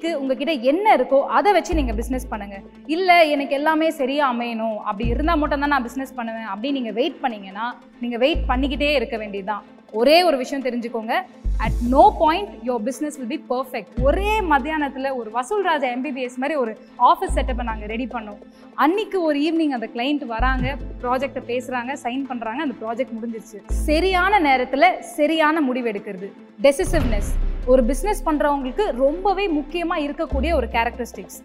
இன்னைக்கு உங்ககிட்ட என்ன இருக்கோ அதை வச்சு நீங்க பிசினஸ் பண்ணுங்க. இல்ல எனக்கு எல்லாமே சரியா அமையணும், அப்படி இருந்தா மட்டும் தான் நான் பிசினஸ் பண்ணுவேன் அப்படி நீங்க வெயிட் பண்ணீங்கன்னா நீங்க வெயிட் பண்ணிக்கிட்டே இருக்க வேண்டியதுதான். ஒரே ஒரு விஷயம் தெரிஞ்சுக்கோங்க, at no point your business will be perfect. ஒரே மத்தியானத்தில் ஒரு வசூல் ராஜா MBBS மாதிரி ஒரு ஆஃபீஸ் செட்டப்பை நாங்கள் ரெடி பண்ணோம். அன்னைக்கு ஒரு ஈவினிங் அந்த கிளைண்ட் வராங்க, ப்ராஜெக்டை பேசுகிறாங்க, சைன் பண்ணுறாங்க, அந்த ப்ராஜெக்ட் முடிஞ்சிருச்சு. சரியான நேரத்தில் சரியான முடிவு எடுக்கிறது, டெசிசிவ்னஸ் ஒரு பிஸ்னஸ் பண்ணுறவங்களுக்கு ரொம்பவே முக்கியமாக இருக்கக்கூடிய ஒரு கேரக்டரிஸ்டிக்ஸ்.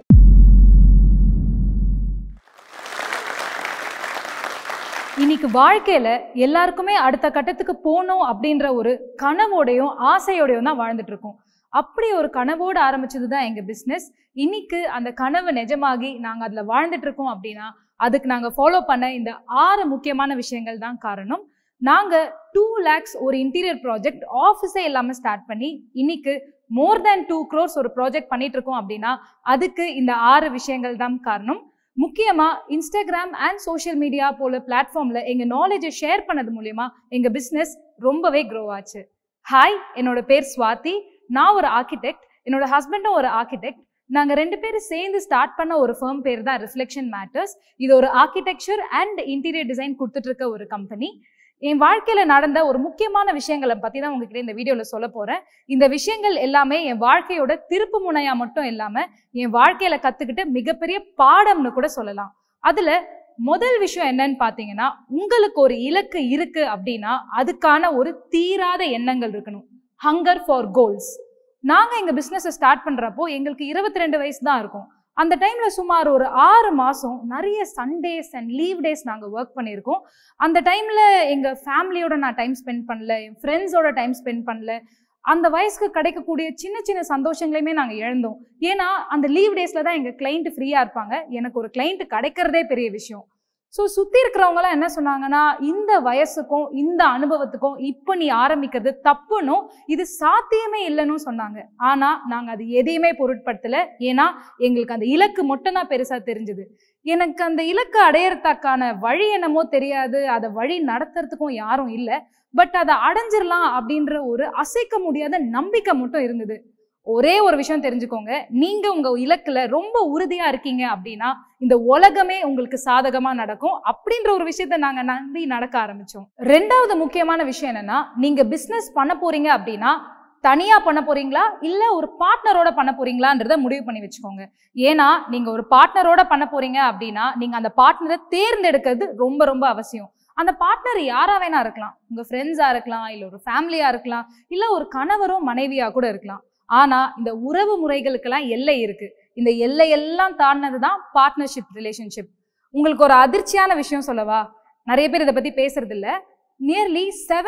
இன்னைக்கு வாழ்க்கையில எல்லாருக்குமே அடுத்த கட்டத்துக்கு போகணும் அப்படின்ற ஒரு கனவோடையும் ஆசையோடையும் தான் வாழ்ந்துட்டு இருக்கோம். அப்படி ஒரு கனவோடு ஆரம்பிச்சது தான் எங்க பிஸ்னஸ். இன்னைக்கு அந்த கனவு நிஜமாகி நாங்கள் அதில் வாழ்ந்துட்டு இருக்கோம் அப்படின்னா அதுக்கு நாங்கள் ஃபாலோ பண்ண இந்த 6 முக்கியமான விஷயங்கள் தான் காரணம். நாங்கள் 2 lakhs ஒரு இன்டீரியர் ப்ராஜெக்ட் ஆஃபீஸே இல்லாமல் ஸ்டார்ட் பண்ணி இன்னைக்கு மோர் தேன் 2 crores ஒரு ப்ராஜெக்ட் பண்ணிட்டு இருக்கோம் அப்படின்னா அதுக்கு இந்த 6 விஷயங்கள் தான் காரணம். முக்கியமா இன்ஸ்டாகிராம் அண்ட் சோஷியல் மீடியா போல பிளாட்ஃபார்ம்ல எங்க நாலேஜை ஷேர் பண்ணது மூலியமா எங்க பிசினஸ் ரொம்பவே க்ரோ ஆச்சு. ஹாய், என்னோட பேர் ஸ்வாதி. நான் ஒரு ஆர்கிடெக்ட், என்னோட ஹஸ்பண்டும் ஒரு ஆர்கிடெக்ட். நாங்க 2 பேரும் சேர்ந்து ஸ்டார்ட் பண்ண ஒரு ஃபர்ம் பேர் தான் ரிஃப்ளெக்ஷன் மேட்டர்ஸ். இது ஒரு ஆர்கிடெக்சர் அண்ட் இன்டீரியர் டிசைன் கொடுத்துட்டு இருக்க ஒரு கம்பெனி. என் வாழ்க்கையில நடந்த ஒரு முக்கியமான விஷயங்களை பத்தி தான் உங்ககிட்ட இந்த வீடியோல சொல்ல போறேன். இந்த விஷயங்கள் எல்லாமே என் வாழ்க்கையோட திருப்பு முனையா மட்டும் இல்லாம என் வாழ்க்கையில கத்துக்கிட்ட மிகப்பெரிய பாடம்னு கூட சொல்லலாம். அதுல முதல் விஷயம் என்னன்னு பாத்தீங்கன்னா, உங்களுக்கு ஒரு இலக்கு இருக்கு அப்படின்னா அதுக்கான ஒரு தீராத எண்ணங்கள் இருக்கணும். Hunger for goals. நாங்க எங்க பிசினஸ் ஸ்டார்ட் பண்றப்போ எங்களுக்கு 22 வயசு தான் இருக்கும். அந்த டைம்ல சுமார் ஒரு 6 மாசம் நிறைய சண்டேஸ் அண்ட் லீவ் டேஸ் நாங்கள் ஒர்க் பண்ணியிருக்கோம். அந்த டைம்ல எங்க ஃபேமிலியோட நான் டைம் ஸ்பெண்ட் பண்ணல, என் ஃப்ரெண்ட்ஸோட டைம் ஸ்பெண்ட் பண்ணல. அந்த வயசுக்கு கிடைக்கக்கூடிய சின்ன சின்ன சந்தோஷங்களையுமே நாங்கள் இழந்தோம். ஏன்னா அந்த லீவ் டேஸ்ல தான் எங்க கிளைண்ட் ஃப்ரீயா இருப்பாங்க. எனக்கு ஒரு கிளைண்ட் கிடைக்கிறதே பெரிய விஷயம். ஸோ சுற்றி இருக்கிறவங்களாம் என்ன சொன்னாங்கன்னா, இந்த வயசுக்கும் இந்த அனுபவத்துக்கும் இப்போ நீ ஆரம்பிக்கிறது தப்புன்னும் இது சாத்தியமே இல்லைன்னு சொன்னாங்க. ஆனால் நாங்கள் அது எதையுமே பொருட்படுத்தலை. ஏன்னா எங்களுக்கு அந்த இலக்கு மட்டும் தான் பெருசாக தெரிஞ்சுது. எனக்கு அந்த இலக்கு அடையறதுக்கான வழி என்னமோ தெரியாது, அதை வழி நடத்துறதுக்கும் யாரும் இல்லை. பட் அதை அடைஞ்சிடலாம் அப்படின்ற ஒரு அசைக்க முடியாத நம்பிக்கை மட்டும் இருந்தது. ஒரே ஒரு விஷயம் தெரிஞ்சுக்கோங்க, நீங்க உங்க இலக்குல ரொம்ப உறுதியா இருக்கீங்க அப்படின்னா இந்த உலகமே உங்களுக்கு சாதகமா நடக்கும் அப்படின்ற ஒரு விஷயத்த நாங்க நம்பி நடக்க ஆரம்பிச்சோம். 2வது முக்கியமான விஷயம் என்னன்னா, நீங்க பிசினஸ் பண்ண போறீங்க அப்படின்னா தனியா பண்ண போறீங்களா இல்ல ஒரு பார்ட்னரோட பண்ண போறீங்களான்றத முடிவு பண்ணி வச்சுக்கோங்க. ஏன்னா நீங்க ஒரு பார்ட்னரோட பண்ண போறீங்க அப்படின்னா நீங்க அந்த பார்ட்னரை தேர்ந்தெடுக்கிறது ரொம்ப ரொம்ப அவசியம். அந்த பார்ட்னர் யாரா வேணா இருக்கலாம், உங்க ஃப்ரெண்ட்ஸா இருக்கலாம், இல்ல ஒரு ஃபேமிலியா இருக்கலாம், இல்ல ஒரு கணவரோ மனைவியா கூட இருக்கலாம். ஆனா இந்த உறவு முறைகளுக்கெல்லாம் எல்லை இருக்கு. இந்த எல்லையெல்லாம் தாண்டினதுதான் பார்ட்னர்ஷிப் ரிலேஷன்ஷிப். உங்களுக்கு ஒரு அதிர்ச்சியான விஷயம் சொல்லவா? நிறைய பேர் இதை பத்தி பேசுறது இல்ல. Nearly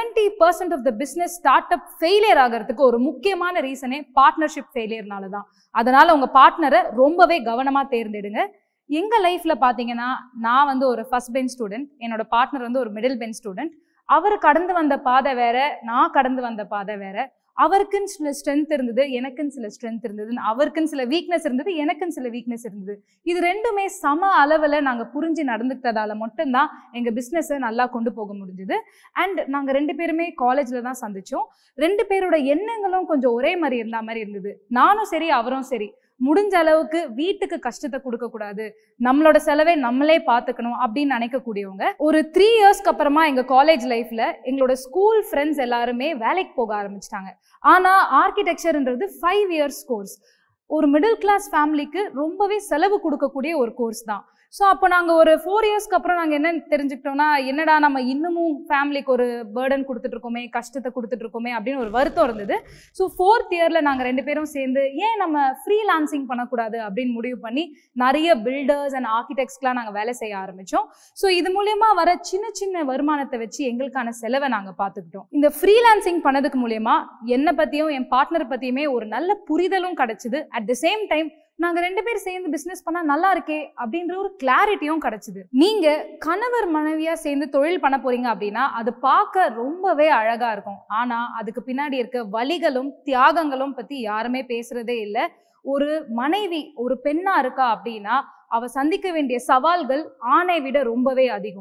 70% of the business start up failure ஆகிறதுக்கு ஒரு முக்கியமான ரீசனே பார்ட்னர்ஷிப் ஃபெயிலியர்னால தான். அதனால உங்க பார்ட்னரை ரொம்பவே கவனமா தேர்ந்தெடுங்க. எங்க லைஃப்ல பாத்தீங்கன்னா, நான் வந்து ஒரு ஃபர்ஸ்ட் பெஞ்ச் ஸ்டூடெண்ட், என்னோட பார்ட்னர் வந்து ஒரு மிடில் பெஞ்ச் ஸ்டூடெண்ட். அவர் கடந்து வந்த பாதை வேற, நான் கடந்து வந்த பாதை வேற. அவருக்குன்னு சில ஸ்ட்ரென்த் இருந்தது, எனக்குன்னு சில ஸ்ட்ரென்த் இருந்தது. அவருக்குன்னு சில வீக்னஸ் இருந்தது, எனக்குன்னு சில வீக்னஸ் இருந்தது. இது ரெண்டுமே சம அளவில் நாங்கள் புரிஞ்சு நடந்துக்கிட்டதால மட்டும்தான் எங்கள் பிஸ்னஸை நல்லா கொண்டு போக முடிஞ்சுது. அண்ட் நாங்கள் 2 பேருமே காலேஜில் தான் சந்தித்தோம். 2 பேரோட எண்ணங்களும் கொஞ்சம் ஒரே மாதிரி இருந்த மாதிரி இருந்தது. நானும் சரி, அவரும் சரி. முடிஞ்ச அளவுக்கு வீட்டுக்கு கஷ்டத்தை கொடுக்க கூடாது, நம்மளோட செலவை நம்மளே பார்த்துக்கணும் அப்படின்னு நினைக்கக்கூடியவங்க. ஒரு 3 இயர்ஸ்க்கு அப்புறமா எங்க காலேஜ் லைஃப்ல எங்களோட ஸ்கூல் ஃப்ரெண்ட்ஸ் எல்லாருமே வேலைக்கு போக ஆரம்பிச்சிட்டாங்க. ஆனா ஆர்கிடெக்சர்ன்றது 5 இயர்ஸ் கோர்ஸ். ஒரு மிடில் கிளாஸ் ஃபேமிலிக்கு ரொம்பவே செலவு கொடுக்கக்கூடிய ஒரு கோர்ஸ் தான். ஸோ அப்போ நாங்கள் ஒரு 4 இயர்ஸ்க்கு அப்புறம் நாங்கள் என்ன தெரிஞ்சுக்கிட்டோம்னா, என்னடா நம்ம இன்னமும் ஃபேமிலிக்கு ஒரு பேர்டன் கொடுத்துட்ருக்கோமே, கஷ்டத்தை கொடுத்துட்ருக்கோமே அப்படின்னு ஒரு வருத்தம் இருந்தது. ஸோ 4th இயரில் நாங்கள் 2 பேரும் சேர்ந்து ஏன் நம்ம ஃப்ரீலான்சிங் பண்ணக்கூடாது அப்படின்னு முடிவு பண்ணி நிறைய பில்டர்ஸ் அண்ட் ஆர்கிடெக்ட்ஸ்க்கெலாம் நாங்கள் வேலை செய்ய ஆரம்பித்தோம். ஸோ இது மூலயமா வர சின்ன சின்ன வருமானத்தை வச்சு எங்களுக்கான செலவை நாங்கள் பார்த்துக்கிட்டோம். இந்த ஃப்ரீலான்சிங் பண்ணதுக்கு மூலயமா என்னை பற்றியும் என் பார்ட்னர் பற்றியுமே ஒரு நல்ல புரிதலும் கிடச்சிது. அட் த சேம் டைம் நாங்க 2 பேர் சேர்ந்து பிசினஸ் பண்ணா நல்லா இருக்கே அப்படின்ற ஒரு கிளாரிட்டியும் கிடைச்சது. நீங்க கணவர் மனைவியா சேர்ந்து தொழில் பண்ண போறீங்க அப்படின்னா அது பார்க்க ரொம்பவே அழகா இருக்கும். ஆனா அதுக்கு பின்னாடி இருக்க வலிகளும் தியாகங்களும் பத்தி யாருமே பேசுறதே இல்லை. ஒரு மனைவி ஒரு பெண்ணா இருக்கா அப்படின்னா அவ சந்திக்க வேண்டிய சவால்கள் ஆணை விட ரொம்பவே அதிகம்.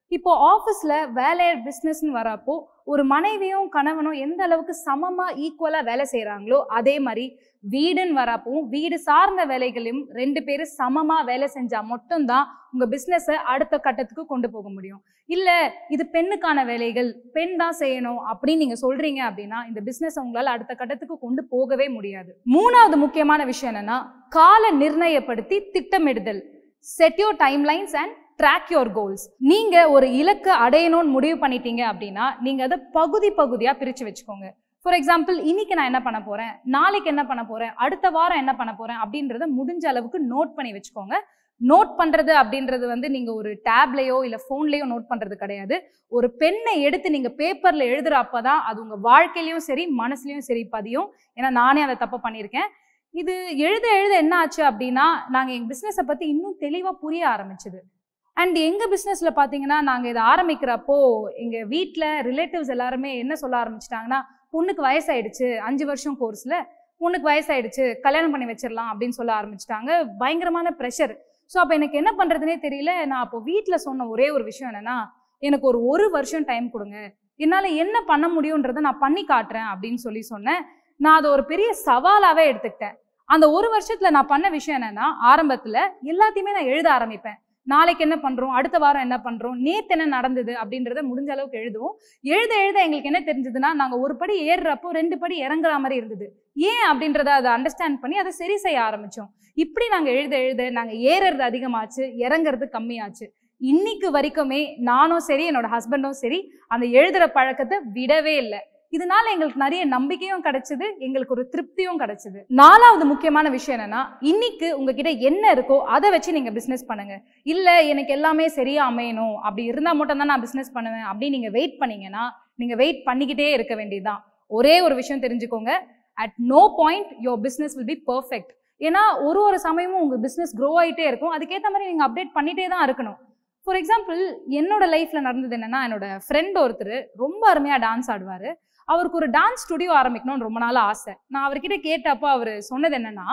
இப்போ ஆஃபீஸில் வேலை பிஸ்னஸ்ன்னு வரப்போ ஒரு மனைவியும் கணவனும் எந்த அளவுக்கு சமமாக ஈக்குவலாக வேலை செய்கிறாங்களோ அதே மாதிரி வீடுன்னு வரப்பவும் வீடு சார்ந்த வேலைகளையும் 2 பேரும் சமமாக வேலை செஞ்சால் மட்டும்தான் உங்கள் பிஸ்னஸை அடுத்த கட்டத்துக்கு கொண்டு போக முடியும். இல்லை இது பெண்ணுக்கான வேலைகள், பெண் தான் செய்யணும் அப்படின்னு நீங்கள் சொல்கிறீங்க அப்படின்னா இந்த பிஸ்னஸ் உங்களால் அடுத்த கட்டத்துக்கு கொண்டு போகவே முடியாது. 3வது முக்கியமான விஷயம் என்னென்னா கால நிர்ணயப்படுத்தி திட்டமிடுதல். Set your timelines and track your goals. நீங்கள் ஒரு இலக்கு அடையணும்னு முடிவு பண்ணிட்டீங்க அப்படின்னா நீங்கள் அதை பகுதியாக பிரித்து வச்சுக்கோங்க. ஃபார் எக்ஸாம்பிள், இன்னைக்கு நான் என்ன பண்ண போகிறேன், நாளைக்கு என்ன பண்ண போகிறேன், அடுத்த வாரம் என்ன பண்ண போகிறேன் அப்படின்றத முடிஞ்ச அளவுக்கு நோட் பண்ணி வச்சுக்கோங்க. நோட் பண்ணுறது அப்படின்றது நீங்கள் ஒரு டேப்லையோ இல்லை ஃபோன்லேயோ நோட் பண்ணுறது கிடையாது. ஒரு பெண்ணை எடுத்து நீங்கள் பேப்பரில் எழுதுகிறப்ப தான் அது உங்கள் வாழ்க்கையிலையும் சரி மனசுலையும் சரி பதியும். ஏன்னா நானே அதை தப்பு பண்ணியிருக்கேன். இது எழுத என்ன ஆச்சு அப்படின்னா நாங்கள் எங்கள் பிஸ்னஸை பற்றி இன்னும் தெளிவாக புரிய ஆரம்பிச்சுது. அண்ட் எங்கள் பிஸ்னஸில் பார்த்தீங்கன்னா நாங்கள் இதை ஆரம்பிக்கிறப்போ எங்கள் வீட்டில் ரிலேட்டிவ்ஸ் எல்லாருமே என்ன சொல்ல ஆரம்பிச்சிட்டாங்கன்னா, பொண்ணுக்கு வயசாயிடுச்சு, 5 வருஷம் கோர்ஸில் பொண்ணுக்கு வயசாயிடுச்சு, கல்யாணம் பண்ணி வச்சிடலாம் அப்படின்னு சொல்ல ஆரம்பிச்சிட்டாங்க. பயங்கரமான ப்ரெஷர். ஸோ அப்போ எனக்கு என்ன பண்ணுறதுனே தெரியல. நான் அப்போ வீட்டில் சொன்ன ஒரே ஒரு விஷயம் என்னென்னா, எனக்கு ஒரு வருஷம் டைம் கொடுங்க, என்னால் என்ன பண்ண முடியுன்றதை நான் பண்ணி காட்டுறேன் அப்படின்னு சொன்னேன். நான் அதை ஒரு பெரிய சவாலாகவே எடுத்துக்கிட்டேன். அந்த 1 வருஷத்தில் நான் பண்ண விஷயம் என்னென்னா, ஆரம்பத்தில் எல்லாத்தையுமே நான் எழுத ஆரம்பிப்பேன். நாளைக்கு என்ன பண்ணுறோம், அடுத்த வாரம் என்ன பண்ணுறோம், நேற்று என்ன நடந்தது அப்படின்றத முடிஞ்ச அளவுக்கு எழுதுவோம். எழுத எங்களுக்கு என்ன தெரிஞ்சதுன்னா, நாங்கள் ஒரு படி ஏறுறப்போ 2 படி இறங்குற மாதிரி இருந்தது. ஏன் அப்படின்றத அதை அண்டர்ஸ்டாண்ட் பண்ணி அதை சரி செய்ய ஆரம்பித்தோம். இப்படி நாங்கள் எழுத நாங்கள் ஏறுறது அதிகமாச்சு, இறங்குறது கம்மியாச்சு. இன்னைக்கு வரைக்குமே நானும் சரி என்னோட ஹஸ்பண்டும் சரி அந்த எழுதுகிற பழக்கத்தை விடவே இல்லை. இதனால எங்களுக்கு நிறைய நம்பிக்கையும் கிடைச்சது, எங்களுக்கு ஒரு திருப்தியும் கிடைச்சது. 4வது முக்கியமான விஷயம் என்னன்னா, இன்னைக்கு உங்ககிட்ட என்ன இருக்கோ அதை வச்சு நீங்க பிசினஸ் பண்ணுங்க. இல்ல எனக்கு எல்லாமே சரியா அமையணும், அப்படி இருந்தா மட்டும் தான் நான் பிசினஸ் பண்ணுவேன் அப்படின்னு நீங்க வெயிட் பண்ணீங்கன்னா நீங்க வெயிட் பண்ணிக்கிட்டே இருக்க வேண்டியதுதான். ஒரே ஒரு விஷயம் தெரிஞ்சுக்கோங்க, at no point your business will be perfect. ஏன்னா ஒரு சமயமும் உங்க பிசினஸ் க்ரோ ஆகிட்டே இருக்கும். அதுக்கேற்ற மாதிரி நீங்க அப்டேட் பண்ணிட்டே தான் இருக்கணும். ஃபார் எக்ஸாம்பிள், என்னோட லைஃப்ல நடந்தது என்னன்னா, என்னோட ஃப்ரெண்ட் ஒருத்தர் ரொம்ப அருமையா டான்ஸ் ஆடுவாரு. அவருக்கு ஒரு டான்ஸ் ஸ்டுடியோ ஆரம்பிக்கணும்னு ரொம்ப நாள் ஆசை. நான் அவர்கிட்ட கேட்டப்போ அவர் சொன்னது என்னன்னா,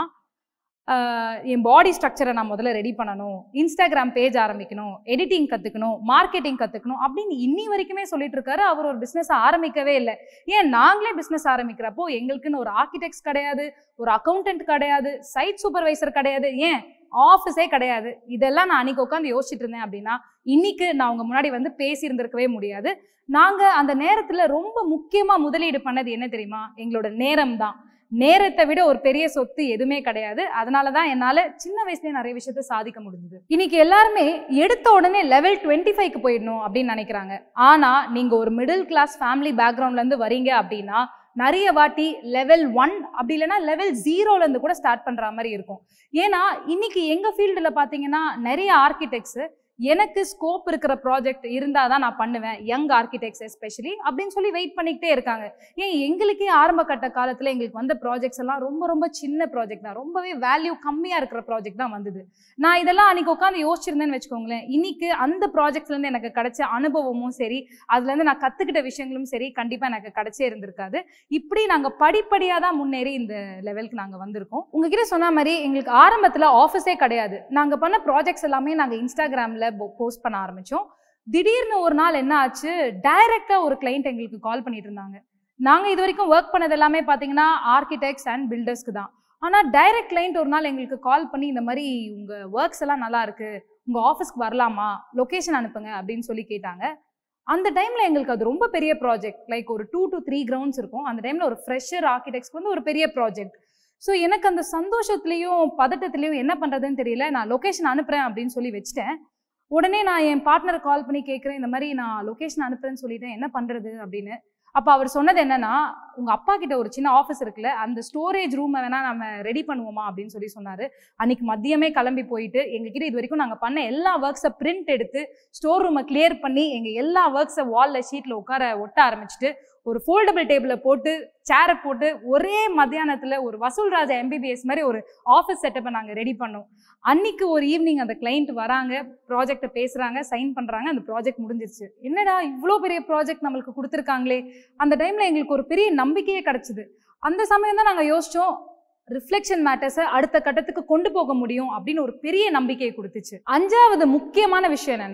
என் பாடி ஸ்ட்ரக்சரை நான் முதல்ல ரெடி பண்ணணும், இன்ஸ்டாகிராம் பேஜ் ஆரம்பிக்கணும், எடிட்டிங் கற்றுக்கணும், மார்க்கெட்டிங் கற்றுக்கணும் அப்படின்னு இன்னி வரைக்குமே சொல்லிட்டு இருக்காரு. அவர் ஒரு பிஸ்னஸ் ஆரம்பிக்கவே இல்லை. ஏன் நாங்களே பிஸ்னஸ் ஆரம்பிக்கிறப்போ எங்களுக்குன்னு ஒரு ஆர்கிடெக்ட்ஸ் கிடையாது, ஒரு அக்கௌண்டன்ட் கிடையாது, சைட் சூப்பர்வைசர் கிடையாது, ஏன் ஆஃபீஸே கிடையாது. இதெல்லாம் நான் அன்னைக்கு உட்காந்து யோசிச்சுட்டு இருந்தேன் அப்படின்னா இன்னைக்கு நான் உங்க முன்னாடி வந்து பேசியிருந்திருக்கவே முடியாது. நாங்கள் அந்த நேரத்தில் ரொம்ப முக்கியமாக முதலீடு பண்ணது என்ன தெரியுமா? எங்களோட நேரம் தான். நேரத்தை விட ஒரு பெரிய சொத்து எதுவுமே கிடையாது. அதனால தான் என்னால் சின்ன வயசுலேயே நிறைய விஷயத்த சாதிக்க முடிஞ்சது. இன்னைக்கு எல்லாருமே எடுத்த உடனே லெவல் 25க்கு போயிடணும் அப்படின்னு நினைக்கிறாங்க. ஆனால் நீங்கள் ஒரு மிடில் கிளாஸ் ஃபேமிலி பேக்ரவுண்ட்லேருந்து வரீங்க அப்படின்னா நிறைய வாட்டி லெவல் 1 அப்படி இல்லைன்னா லெவல் 0லேருந்து கூட ஸ்டார்ட் பண்ணுற மாதிரி இருக்கும். ஏன்னா இன்னைக்கு எங்கள் ஃபீல்டில் பார்த்தீங்கன்னா நிறைய ஆர்கிடெக்ட்ஸு எனக்கு ஸ்கோப் இருக்கிற ப்ராஜெக்ட் இருந்தால் தான் நான் பண்ணுவேன், யங் ஆர்கிடெக்ட்ஸ் எஸ்பெஷலி அப்படின்னு சொல்லி வெயிட் பண்ணிக்கிட்டே இருக்காங்க. ஏன் எங்களுக்கே ஆரம்ப கட்ட காலத்தில் எங்களுக்கு வந்த ப்ராஜெக்ட்ஸ் எல்லாம் ரொம்ப சின்ன ப்ராஜெக்ட் தான், ரொம்பவே வேல்யூ கம்மியாக இருக்கிற ப்ராஜெக்ட் தான் வந்தது. நான் இதெல்லாம் அன்றைக்கி உட்காந்து யோசிச்சிருந்தேன்னு வச்சுக்கோங்களேன், இன்னைக்கு அந்த ப்ராஜெக்ட்ஸ்லேருந்து எனக்கு கிடைச்ச அனுபவமும் சரி, அதுலேருந்து நான் கற்றுக்கிட்ட விஷயங்களும் சரி கண்டிப்பாக எனக்கு கிடைச்சே இருந்திருக்காது. இப்படி நாங்கள் படிப்படியாக தான் முன்னேறி இந்த லெவலுக்கு நாங்கள் வந்திருக்கோம். உங்ககிட்ட சொன்ன மாதிரி எங்களுக்கு ஆரம்பத்தில் ஆஃபீஸே கிடையாது. நாங்கள் பண்ண ப்ராஜெக்ட்ஸ் எல்லாமே நாங்கள் இன்ஸ்டாகிராமில் போஸ்ட் பண்ண ஆரம்பிச்சோம். திடீர்னு ஒரு நாள் என்ன ஆச்சு, டைரக்டா ஒரு கிளைண்ட் எங்களுக்கு கால் பண்ணிட்டு இருந்தாங்க. நாங்க இது வரைக்கும் ஒர்க் பண்ணது எல்லாமே பாத்தீங்கன்னா ஆர்கிடெக்ட்ஸ் அண்ட் பில்டர்ஸ்க்கு தான். ஆனா டைரக்ட் கிளைண்ட் ஒரு நாள் எங்களுக்கு கால் பண்ணி இந்த மாதிரி உங்க ஒர்க்ஸ் எல்லாம் நல்லா இருக்கு, உங்க ஆஃபீஸ்க்கு வரலாமா, லொகேஷன் அனுப்புங்க அப்படின்னு சொல்லி கேட்டாங்க. அந்த டைம்ல எங்களுக்கு அது ரொம்ப பெரிய ப்ராஜெக்ட், லைக் ஒரு 2 to 3 கிரவுண்ட்ஸ் இருக்கும். அந்த டைம்ல ஒரு ஃப்ரெஷர் ஆர்கிடெக்ட்ஸ்க்கு வந்து ஒரு பெரிய ப்ராஜெக்ட். ஸோ எனக்கு அந்த சந்தோஷத்துலையும் பதட்டத்துலையும் என்ன பண்றதுன்னு தெரியல. நான் லொகேஷன் அனுப்புறேன் அப்படின்னு சொல்லி வச்சுட்டேன். உடனே நான் என் பார்ட்னர் கால் பண்ணி கேட்குறேன், இந்த மாதிரி நான் லொகேஷன் அனுப்புறேன்னு சொல்லிட்டேன், என்ன பண்ணுறது அப்படின்னு. அப்போ அவர் சொன்னது என்னன்னா, உங்கள் அப்பா கிட்ட ஒரு சின்ன ஆஃபீஸ் இருக்குல்ல, அந்த ஸ்டோரேஜ் ரூமை வேணால் நம்ம ரெடி பண்ணுவோமா அப்படின்னு சொல்லி சொன்னார். அன்றைக்கி மதியமே கிளம்பி போயிட்டு எங்ககிட்ட இது வரைக்கும் நாங்கள் பண்ண எல்லா ஒர்க்ஸை பிரிண்ட் எடுத்து ஸ்டோர் ரூமை கிளியர் பண்ணி எங்கள் எல்லா ஒர்க்ஸை வாலில் ஷீட்டில் ஒட்ட ஆரம்பிச்சுட்டு ஒரு ஃபோல்டபிள் டேபிளை போட்டு சேரை போட்டு ஒரே மத்தியானத்தில் ஒரு வசூல் ராஜா எம்பிபிஎஸ் மாதிரி ஒரு ஆஃபீஸ் செட்டப்பை நாங்கள் ரெடி பண்ணோம். அன்னைக்கு ஒரு ஈவினிங் அந்த கிளைண்ட் வராங்க, ப்ராஜெக்டை பேசுகிறாங்க, சைன் பண்ணுறாங்க, அந்த ப்ராஜெக்ட் முடிஞ்சிருச்சு. என்னடா இவ்வளோ பெரிய ப்ராஜெக்ட் நம்மளுக்கு கொடுத்துருக்காங்களே, அந்த டைமில் எங்களுக்கு ஒரு பெரிய நம்பிக்கையே கிடச்சிது. அந்த சமயம் தான் நாங்கள் யோசித்தோம், ரிஃப்ளெக்ஷன் மேட்டர்ஸை அடுத்த கட்டத்துக்கு கொண்டு போக முடியும் அப்படின்னு ஒரு பெரிய நம்பிக்கையை கொடுத்துச்சு. 5வது முக்கியமான விஷயம் என்னன்னா,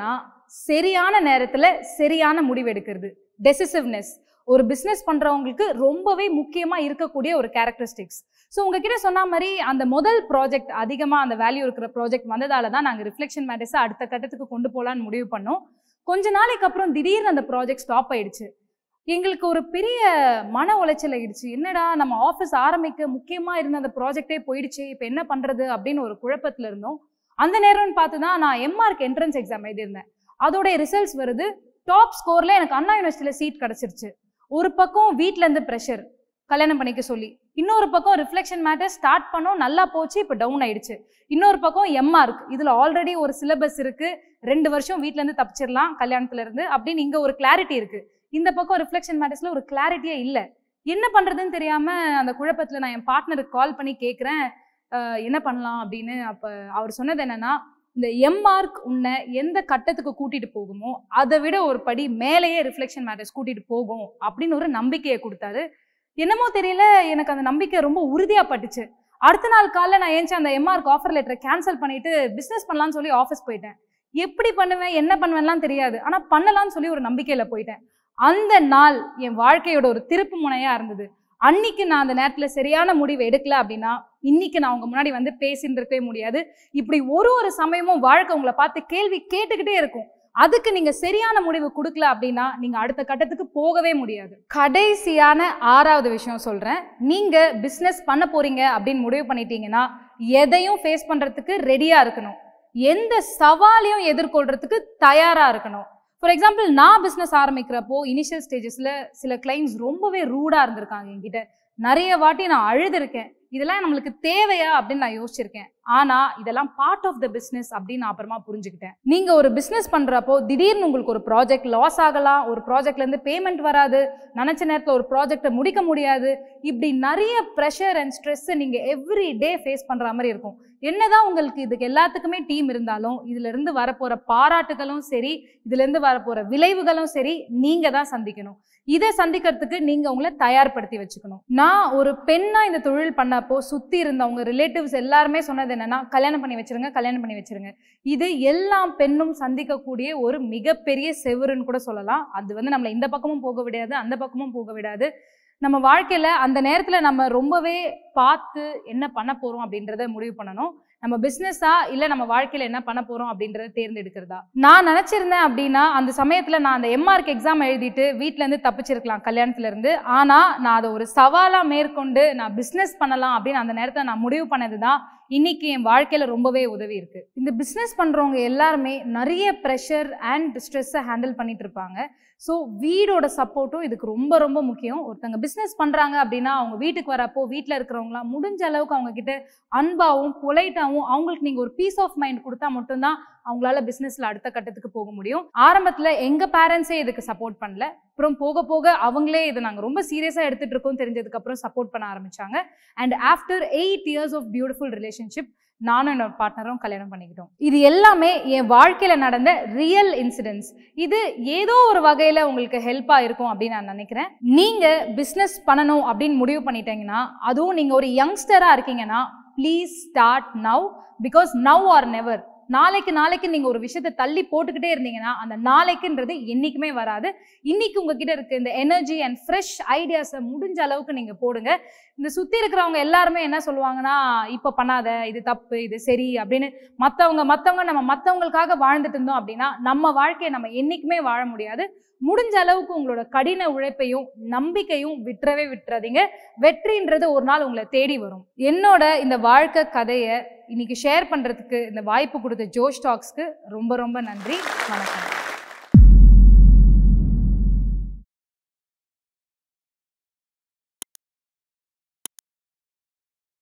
சரியான நேரத்துல சரியான முடிவு எடுக்கிறது. டெசிசிவ்னஸ் ஒரு பிஸ்னஸ் பண்றவங்களுக்கு ரொம்பவே முக்கியமா இருக்கக்கூடிய ஒரு கேரக்டரிஸ்டிக்ஸ். ஸோ உங்ககிட்ட சொன்ன மாதிரி அந்த முதல் ப்ராஜெக்ட் அதிகமாக அந்த வேல்யூ இருக்கிற ப்ராஜெக்ட் வந்ததால தான் நாங்கள் ரிஃப்ளெக்ஷன் மேட்டர்ஸை அடுத்த கட்டத்துக்கு கொண்டு போகலான்னு முடிவு பண்ணோம். கொஞ்ச நாளைக்கு அப்புறம் திடீர்னு அந்த ப்ராஜெக்ட் ஸ்டாப் ஆயிடுச்சு. எங்களுக்கு ஒரு பெரிய மன உளைச்சல் ஆயிடுச்சு. என்னடா நம்ம ஆஃபீஸ் ஆரம்பிக்க முக்கியமாக இருந்த அந்த ப்ராஜெக்டே போயிடுச்சு, இப்போ என்ன பண்ணுறது அப்படின்னு ஒரு குழப்பத்தில் இருந்தோம். அந்த நேரம்னு பார்த்து தான் நான் எம்ஆர்க் என்ட்ரன்ஸ் எக்ஸாம் எழுதியிருந்தேன். அதோடைய ரிசல்ட்ஸ் வருது. டாப் ஸ்கோரில் எனக்கு அண்ணா யூனிவர்சிட்டியில் சீட் கிடச்சிருச்சு. ஒரு பக்கம் வீட்டிலேருந்து ப்ரெஷர் கல்யாணம் பண்ணிக்க சொல்லி, இன்னொரு பக்கம் ரிஃப்ளெக்ஷன் மேட்டர் ஸ்டார்ட் பண்ணோம், நல்லா போச்சு, இப்போ டவுன் ஆயிடுச்சு. இன்னொரு பக்கம் எம்ஆர்க், இதில் ஆல்ரெடி ஒரு சிலபஸ் இருக்குது, 2 வருஷம் வீட்டிலேருந்து தப்பிச்சிடலாம் கல்யாணத்துலேருந்து அப்படின்னு இங்கே ஒரு கிளாரிட்டி இருக்குது. இந்த பக்கம் ரிஃப்ளெக்ஷன் மேட்டர்ஸில் ஒரு கிளாரிட்டியே இல்லை. என்ன பண்ணுறதுன்னு தெரியாமல் அந்த குழப்பத்தில் நான் என் பார்ட்னருக்கு கால் பண்ணி கேட்குறேன் என்ன பண்ணலாம் அப்படின்னு. அப்போ அவர் சொன்னது என்னென்னா, இந்த எம்ஆர்க் உன்னை எந்த கட்டத்துக்கு கூட்டிகிட்டு போகுமோ அதை விட ஒரு படி மேலேயே ரிஃப்ளெக்ஷன் மேட்டர்ஸ் கூட்டிகிட்டு போகும் அப்படின்னு ஒரு நம்பிக்கையை கொடுத்தாரு. என்னமோ தெரியல, எனக்கு அந்த நம்பிக்கை ரொம்ப உறுதியாக பட்டுச்சு. அடுத்த நாள் காலையில் நான் ஏஞ்சி அந்த எம்ஆர்க் ஆஃபர் லெட்டரை கேன்சல் பண்ணிவிட்டு பிஸ்னஸ் பண்ணலான்னு சொல்லி ஆஃபீஸ் போயிட்டேன். எப்படி பண்ணுவேன் என்ன பண்ணுவேன்லாம் தெரியாது, ஆனால் பண்ணலான்னு சொல்லி ஒரு நம்பிக்கையில் போயிட்டேன். அந்த நாள் என் வாழ்க்கையோட ஒரு திருப்பு முனையாக இருந்தது. அன்னைக்கு நான் அந்த நேரத்தில் சரியான முடிவு எடுக்கல அப்படின்னா இன்னைக்கு நான் உங்க முன்னாடி வந்து பேசிட்டு இருக்கவே முடியாது. இப்படி ஒரு சமயமும் வாழ்க்கை உங்களை பார்த்து கேள்வி கேட்டுக்கிட்டே இருக்கும். அதுக்கு நீங்க சரியான முடிவு கொடுக்கல அப்படின்னா நீங்க அடுத்த கட்டத்துக்கு போகவே முடியாது. கடைசியான 6வது விஷயம் சொல்றேன். நீங்க பிஸ்னஸ் பண்ண போறீங்க அப்படின்னு முடிவு பண்ணிட்டீங்கன்னா எதையும் ஃபேஸ் பண்றதுக்கு ரெடியா இருக்கணும். எந்த சவாலையும் எதிர்கொள்றதுக்கு தயாரா இருக்கணும். ஃபார் எக்ஸாம்பிள், நான் பிஸ்னஸ் ஆரம்பிக்கிறப்போ இனிஷியல் ஸ்டேஜஸில் சில கிளைண்ட்ஸ் ரொம்பவே ரூடாக இருந்திருக்காங்க என்கிட்ட. நிறைய வாட்டி நான் அழுதுருக்கேன். இதெல்லாம் நம்மளுக்கு தேவையா அப்படின்னு நான் யோசிச்சிருக்கேன். ஆனால் இதெல்லாம் பார்ட் ஆஃப் த பிஸ்னஸ் அப்படின்னு நான் அப்புறமா புரிஞ்சுக்கிட்டேன். நீங்கள் ஒரு பிஸ்னஸ் பண்ணுறப்போ திடீர்னு உங்களுக்கு ஒரு ப்ராஜெக்ட் லாஸ் ஆகலாம், ஒரு ப்ராஜெக்ட்லேருந்து பேமெண்ட் வராது, நினச்ச நேரத்தில் ஒரு ப்ராஜெக்டை முடிக்க முடியாது. இப்படி நிறைய ப்ரெஷர் அண்ட் ஸ்ட்ரெஸ்ஸை நீங்கள் எவ்ரி டே ஃபேஸ் பண்ணுற மாதிரி இருக்கும். என்னதான் உங்களுக்கு இதுக்கு எல்லாத்துக்குமே டீம் இருந்தாலும் இதிலிருந்து வரப்போகிற பாராட்டுகளும் சரி, இதுலேருந்து வரப்போகிற விளைவுகளும் சரி நீங்கள் தான் சந்திக்கணும். இதை சந்திக்கிறதுக்கு நீங்கள் உங்களை தயார்படுத்தி வச்சுக்கணும். நான் ஒரு பெண்ணாக இந்த தொழில் பண்ணப்போ சுற்றி இருந்தவங்க ரிலேட்டிவ்ஸ் எல்லாருமே சொன்னது என்னன்னா, கல்யாணம் பண்ணி வச்சிருங்க, கல்யாணம் பண்ணி வச்சிருங்க. இது எல்லா பெண்ணும் சந்திக்கக்கூடிய ஒரு மிகப்பெரிய செவுருன்னு கூட சொல்லலாம். அது வந்து நம்மளை இந்த பக்கமும் போக விடாது, அந்த பக்கமும் போக விடாது. நம்ம வாழ்க்கையில் அந்த நேரத்தில் நம்ம ரொம்பவே பார்த்து என்ன பண்ண போகிறோம் அப்படின்றத முடிவு பண்ணணும். நம்ம பிஸ்னஸா இல்லை நம்ம வாழ்க்கையில் என்ன பண்ண போகிறோம் அப்படின்றத தேர்ந்தெடுக்கிறதா. நான் நினச்சிருந்தேன் அப்படின்னா அந்த சமயத்தில் நான் அந்த எம்ஆர்க் எக்ஸாம் எழுதிட்டு வீட்டிலேருந்து தப்பிச்சிருக்கலாம் கல்யாணத்துலேருந்து. ஆனால் நான் அதை ஒரு சவாலாக மேற்கொண்டு நான் பிஸ்னஸ் பண்ணலாம் அப்படின்னு அந்த நேரத்தில் நான் முடிவு பண்ணது தான் இன்னைக்கு என் வாழ்க்கையில் ரொம்பவே உதவி இருக்குது. இந்த பிஸ்னஸ் பண்ணுறவங்க எல்லாருமே நிறைய ப்ரெஷர் அண்ட் ஸ்ட்ரெஸ்ஸை ஹேண்டில் பண்ணிட்டு இருப்பாங்க. ஸோ வீடோட சப்போர்ட்டும் இதுக்கு ரொம்ப ரொம்ப முக்கியம். ஒருத்தங்க பிஸ்னஸ் பண்ணுறாங்க அப்படின்னா அவங்க வீட்டுக்கு வரப்போ வீட்டில் இருக்கிறவங்களாம் முடிஞ்ச அளவுக்கு அவங்கக்கிட்ட அன்பாகவும் பொலைட்டாகவும் அவங்களுக்கு நீங்கள் ஒரு பீஸ் ஆஃப் மைண்ட் கொடுத்தா மட்டும்தான் அவங்களால பிஸ்னஸில் அடுத்த கட்டத்துக்கு போக முடியும். ஆரம்பத்தில் எங்கள் பேரண்ட்ஸே இதுக்கு சப்போர்ட் பண்ணல. அப்புறம் போக போக அவங்களே இதை நாங்கள் ரொம்ப சீரியஸாக எடுத்துகிட்டு இருக்கோம் தெரிஞ்சதுக்கப்புறம் சப்போர்ட் பண்ண ஆரம்பித்தாங்க. And after 8 years of beautiful relationship நானும் என்னோட பார்ட்னரும் கல்யாணம் பண்ணிக்கிட்டோம். இது எல்லாமே என் வாழ்க்கையில் நடந்த ரியல் இன்சிடென்ட்ஸ். இது ஏதோ ஒரு வகையில் உங்களுக்கு ஹெல்ப்பாக இருக்கும் அப்படின்னு நான் நினைக்கிறேன். நீங்கள் பிஸ்னஸ் பண்ணணும் அப்படின்னு முடிவு பண்ணிட்டீங்கன்னா, அதுவும் நீங்கள் ஒரு யங்ஸ்டராக இருக்கீங்கன்னா, please start now. Because now or never. நாளைக்கு நீங்கள் ஒரு விஷயத்தை தள்ளி போட்டுக்கிட்டே இருந்தீங்கன்னா அந்த நாளைக்குன்றது என்றைக்குமே வராது. இன்னைக்கு உங்ககிட்ட இருக்க இந்த எனர்ஜி அண்ட் ஃப்ரெஷ் ஐடியாஸை முடிஞ்ச அளவுக்கு நீங்கள் போடுங்க. இந்த சுற்றி இருக்கிறவங்க எல்லாருமே என்ன சொல்லுவாங்கன்னா, இப்போ பண்ணாத, இது தப்பு, இது சரி அப்படின்னு மற்றவங்க நம்ம மற்றவங்களுக்காக வாழ்ந்துட்டு இருந்தோம் அப்படின்னா நம்ம வாழ்க்கையை நம்ம என்றைக்குமே வாழ முடியாது. முடிஞ்ச அளவுக்கு உங்களோட கடின உழைப்பையும் நம்பிக்கையும் விட்டுறாதீங்க. வெற்றின்றது ஒரு நாள் உங்களை தேடி வரும். என்னோட இந்த வாழ்க்கை கதையை இன்னைக்கு ஷேர் பண்ணுறதுக்கு இந்த வாய்ப்பு கொடுத்த ஜோஷ் டாக்ஸ்க்கு ரொம்ப ரொம்ப நன்றி. வணக்கம்.